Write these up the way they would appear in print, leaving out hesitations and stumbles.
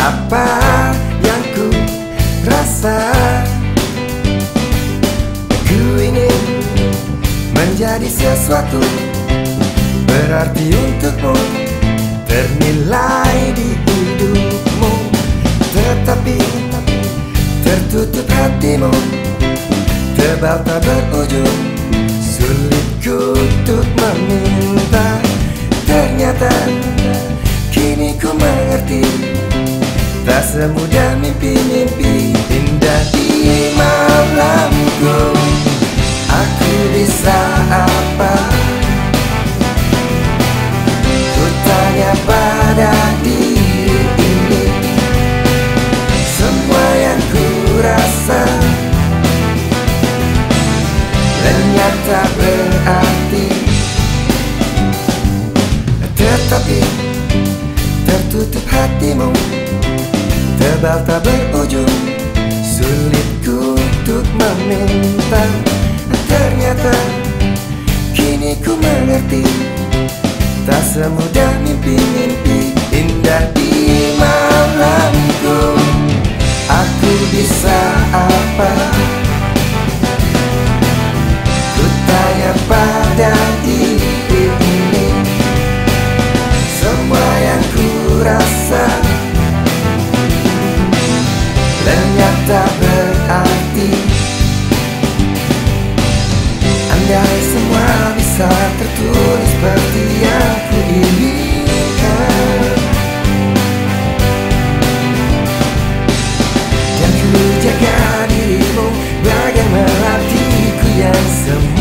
Apa yang ku rasa, ku ingin menjadi sesuatu berarti untukmu, ternilai di hidupmu. Tetapi tertutup hatimu, tebal tak berujung, sulitku untuk meminta. Ternyata kini ku mengerti, tak semudah mimpi-mimpi indah di malamku. Aku bisa apa? Ku tanya pada diri ini. Semua yang ku rasa lenyap tak berarti, tetapi tertutup hatimu, tebal tak berujung, sulitku untuk meminta. Ternyata kini ku mengerti, tak semudah mimpi-mimpi indah di malamku. Aku bisa apa? Ku tanya pada diri ini. Semua yang ku rasa lenyap tak berarti. Andai semua bisa tertulis seperti yang ku inginkan, dan ku jaga dirimu bagai melatiku yang semu.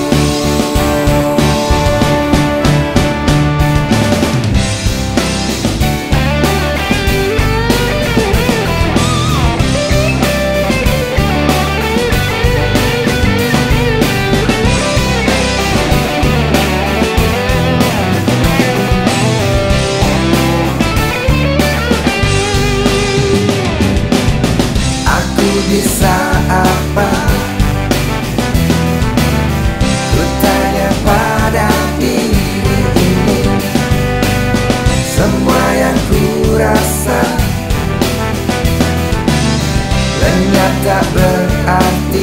Bisa apa? Ku tanya pada diri ini. Semua yang ku rasa lenyap tak berarti.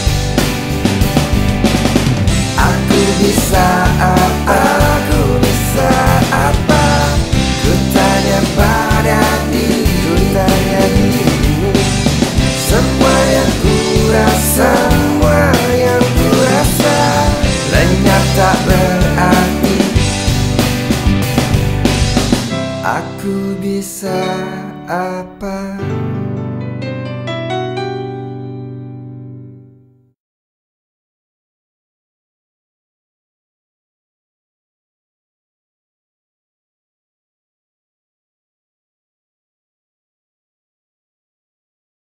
Aku bisa apa? Aku bisa apa? Ku tanya pada diri. Ku tanya diri. Semua yang ku rasa, semua yang ku rasa lenyap tak berarti. Aku bisa apa?